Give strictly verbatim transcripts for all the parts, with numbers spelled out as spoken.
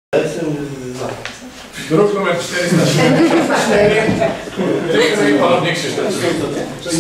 Druk numer czterysta siedemdziesiąt cztery. Dziękuję ponownie Krzysztof. W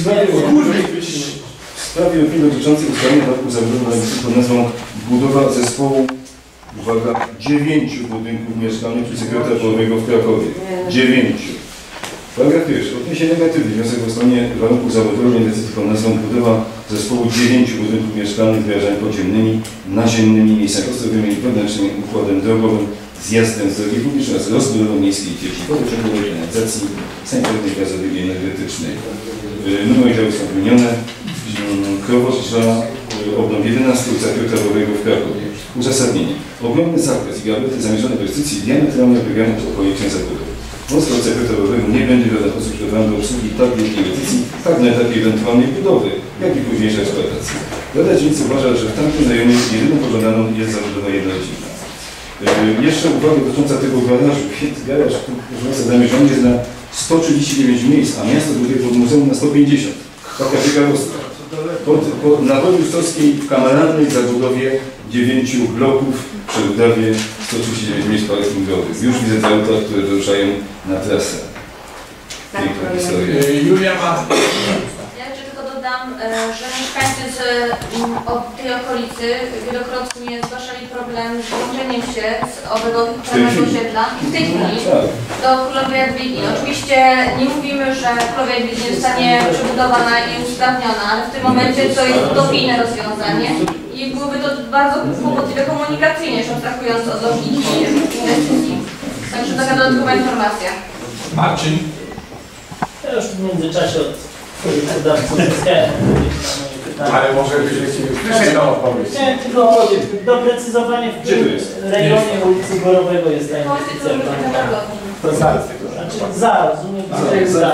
sprawie opinii dotyczącej ustalenia warunków zabudowy pod nazwą budowa zespołu, uwaga, dziewięciu budynków mieszkalnych przy sekretarza połowego w Krakowie. Dziewięciu. Paragraf pierwszy. Odniesie się negatywny wniosek o ustalenie warunków zabudowy inwestycji pod nazwą budowa zespołu dziewięciu budynków mieszkalnych z wyrażeniami podziemnymi, naziemnymi, miejscami ostrogowymi i wewnętrznym układem drogowym, zjazdem z drogi publicznej oraz rozbudową miejskiej sieci wodociągowej, kanalizacji, sanitarnej, gazowej i energetycznej. Numer działu są wymienione. Krowodrza obnów jedenastego zakretarowego w Krakowie. Uzasadnienie. Ogromny zakres i gabaryty zamierzonej inwestycji diametralnie odbiegają od projekcie zabudowy. Most zakretarowego nie będzie w żaden sposób przygotowany do obsługi tak wielkiej inwestycji, tak na etapie ewentualnej budowy, jak i późniejszej eksploatacji. Rada Dzielnicy uważa, że w tamtym rejonie jedyną pożądaną jest zabudowa jednorodzinna. Yy, jeszcze uwaga dotycząca tego garażu. Garaż zamierzony jest na sto trzydzieści dziewięć miejsc, a miasto tutaj pod muzeum na sto pięćdziesiąt. Taka ciekawostka. Pod, pod, na Woli Ustowskiej w kameralnej zabudowie dziewięciu bloków przy budowie sto trzydzieści dziewięć miejsc parkingowych. Już widzę te auta, które wyruszają na trasę. Piękna historia. Julia ma... Ja jeszcze tylko dodam, że mieszkańcy z od tej okolicy wielokrotnie zgłaszali problem z łączeniem się z owego prawego osiedla w tej chwili do Królowej Jadwigi. Oczywiście nie mówimy, że Królowa Jadwigi nie zostanie przebudowana i usprawniona, ale w tym momencie to jest utopijne rozwiązanie i byłoby to bardzo kłopotliwe komunikacyjnie, abstrahując od logiki inwestycji. Także taka dodatkowa informacja. Marcin. Ja już w międzyczasie od projektodawców uzyskałem pytanie. Ale może byś słyszeć na odpowiedź. Nie, tylko doprecyzowanie, w którym rejonie ulicy Borowego jest ta inwestycja planowana. To zaraz. Znaczy za, rozumiem, że jest za.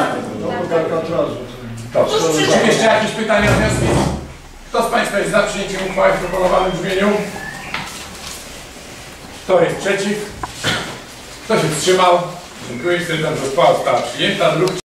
Dobrze. Czy jeszcze jakieś pytania, wnioski? Kto z Państwa jest za przyjęciem uchwały w proponowanym brzmieniu? Kto jest przeciw? Kto się wstrzymał? Dziękuję. Stwierdzam, że uchwała została przyjęta.